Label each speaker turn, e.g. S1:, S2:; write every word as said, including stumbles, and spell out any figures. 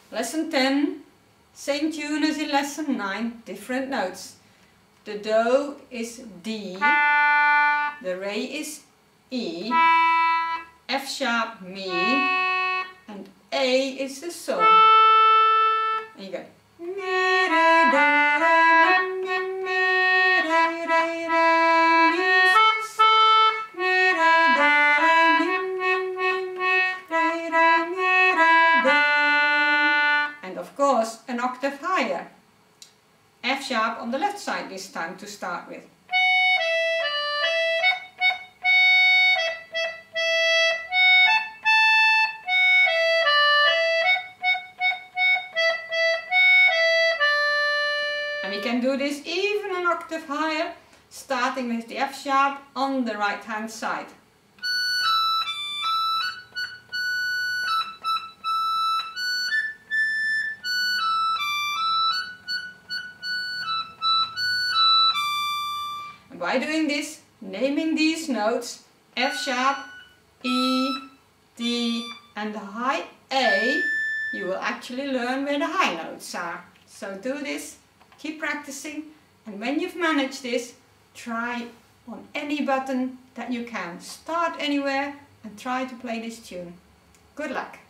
S1: Lesson ten, same tune as in lesson nine, different notes. The Do is D, the Re is E, F sharp Mi, and A is the Sol. And you go Mi, Re, Do, Re, Mi, Mi, Re, Re, Re, Mi, So, Mi, Re, Do, Re, Mi, Mi, Mi, Mi, Re, Re, Mi, Re, Do. And of course an octave higher. F sharp on the left side this time to start with. And we can do this even an octave higher, starting with the F sharp on the right hand side. And by doing this, naming these notes, F sharp, E, D and the high A, you will actually learn where the high notes are. So do this, keep practicing, and when you've managed this, try on any button that you can. Start anywhere and try to play this tune. Good luck!